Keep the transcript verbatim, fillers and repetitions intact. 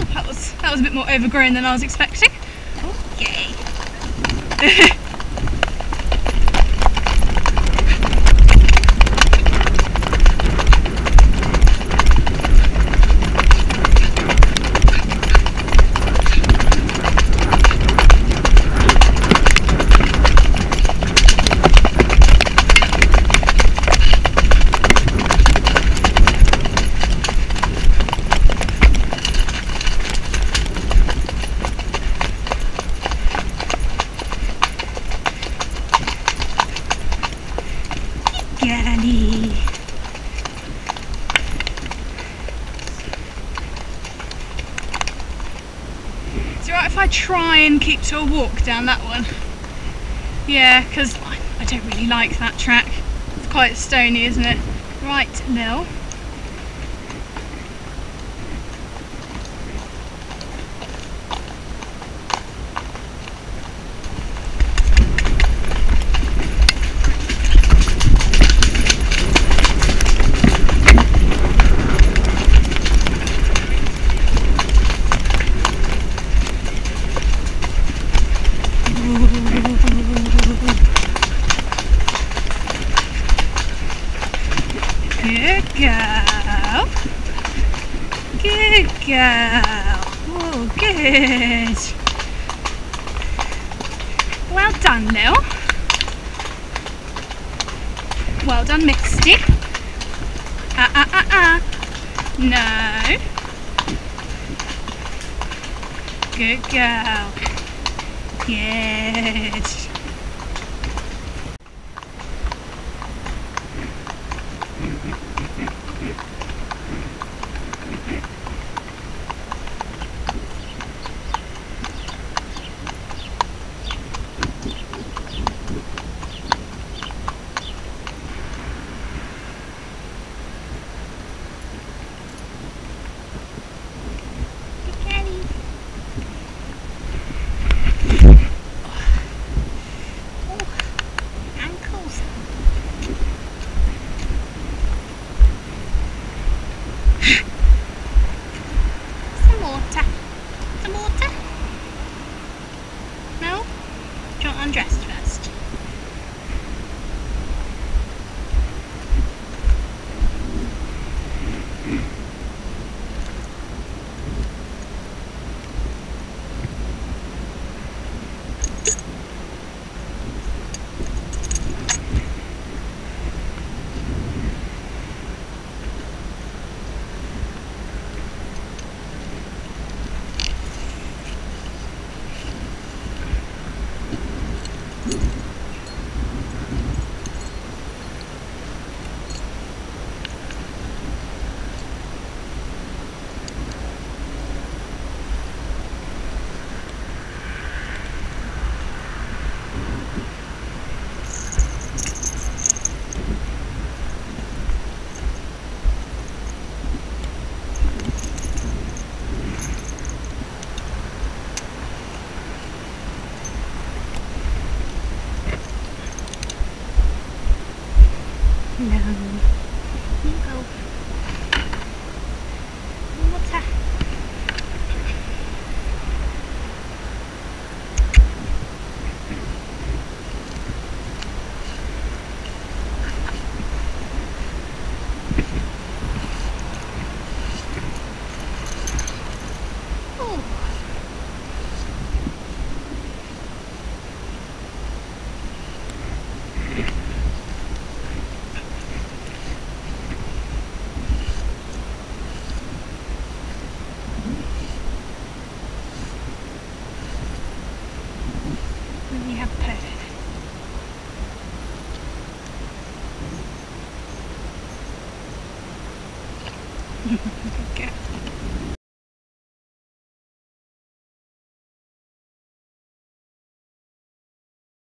that was that was a bit more overgrown than I was expecting. Oh, yay! Daddy. Is it right if I try and keep to a walk down that one? Yeah, because I, I don't really like that track. It's quite stony, isn't it? Right, Lil. Good girl. Good girl. Oh, good. Well done, Lil. Well done, Misty. Ah, ah, ah, ah. No. Good girl. Good. Undressed first. No. You go. Water. Oh. We have perfect. Good girl.